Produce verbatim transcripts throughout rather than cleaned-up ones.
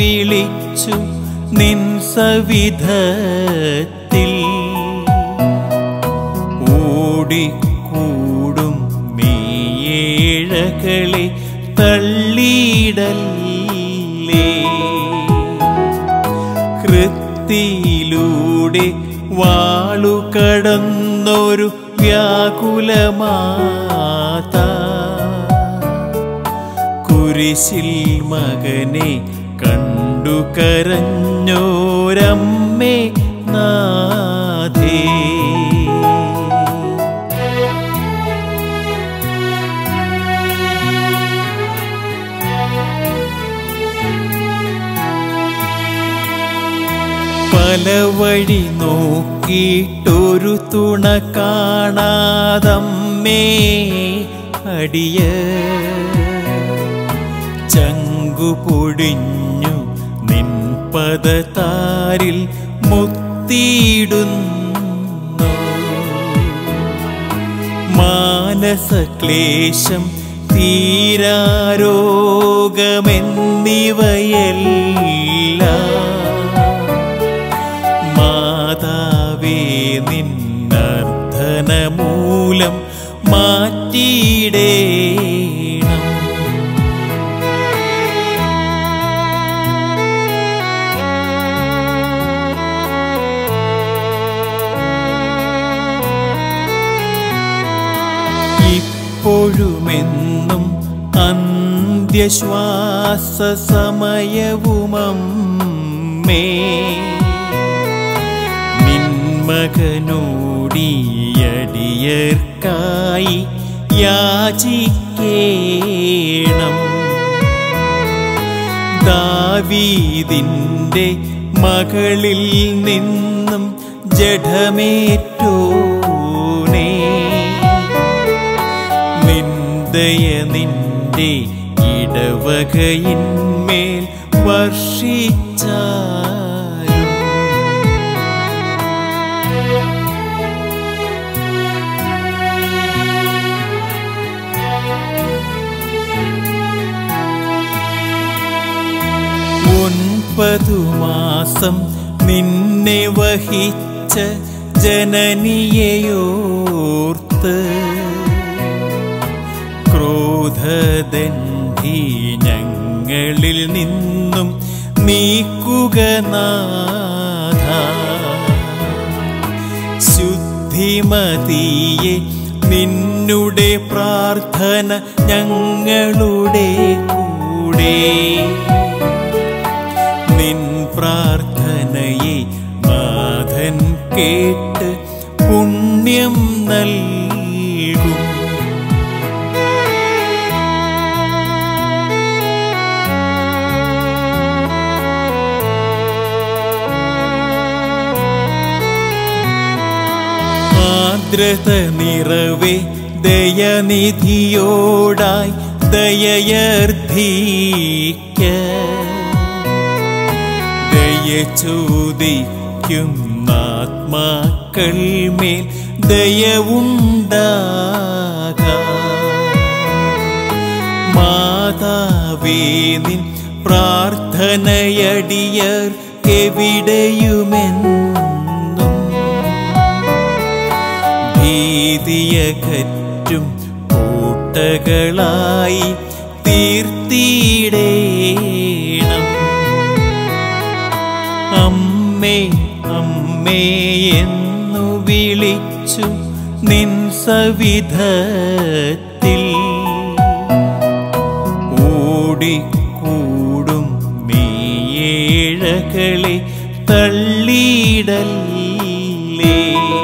വിളിച്ചു നിൻ സവിധത്തിൽ ഓടിക്കൂടും നീയേഴകളെ തള്ളിയിടല്ലേ. കൃത്തിയിലൂടെ വാളുകടന്നൊരു വ്യാകുലമാതാ കുരിശിൽ മകനെ കണ്ടു കരഞ്ഞോരമ്മേ നാഥേ. പല വഴി നോക്കിയിട്ടൊരു തുണ കാണാതമ്മേ അടിയ ചങ്കു പൊടിഞ്ഞു നിൻ പദതാരിൽ മുത്തിയിടുന്നു. മാനസക്ലേശം തീരാരോഗമെന്നിവയെല്ലാം മാതാവേ നിന്നർത്ഥന മൂലം മാറ്റിയിടേണം. ഇപ്പോഴുമെന്നും അന്ത്യശ്വാസ സമയവുമമ്മേ മകനോടിയടിയർക്കായി യാചിക്കേണം. ദാവീദിന്റെ മകളിൽ നിന്നും ജഡമേറ്റോനേ നിന്ദയ നിന്റെ ഇടവകയിന്മേൽ വർഷിച്ചാലും ഒൻപതു മാസം നിന്നെ വഹിച്ച ജനനിയെയോർത്ത് ക്രോധദണ്ഡി ഞങ്ങളിൽ നിന്നും നീക്കുക നാഥ. ശുദ്ധിമതിയെ നിന്നുടെ പ്രാർത്ഥന ഞങ്ങളുടെ കൂടെ. നിൻ പ്രാർത്ഥനയെ നാഥൻ കേട്ട് പുണ്യം നൽകും. ആർദ്രത നിറവേ ദയനിധിയോടായി ദയയർദ്ധിക്ക. ദയ ചോദിക്കുന്ന ആത്മാക്കൾ മേൽ ദയവുണ്ടാക. മാതാവേ നിൻ പ്രാർത്ഥനയടിയർക്കെവിടെയുമെന്നും ഭീതിയകറ്റും കോട്ടകളായി തീർത്തിടേണം. അമ്മേ അമ്മേ എന്നു വിളിച്ചു നിൻ സവിധത്തിൽ ഓടിക്കൂടും നീയേഴകളെ തള്ളിയിടല്ലേ.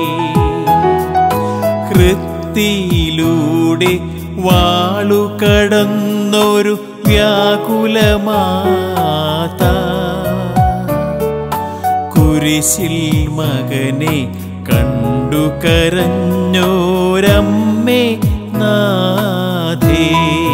കൃത്തിയിലൂടെ വാളുകടന്നൊരു വ്യാകുലമാതാ കുരിശിൽ മകനെ കണ്ടു കരഞ്ഞോരമ്മേ നാഥേ.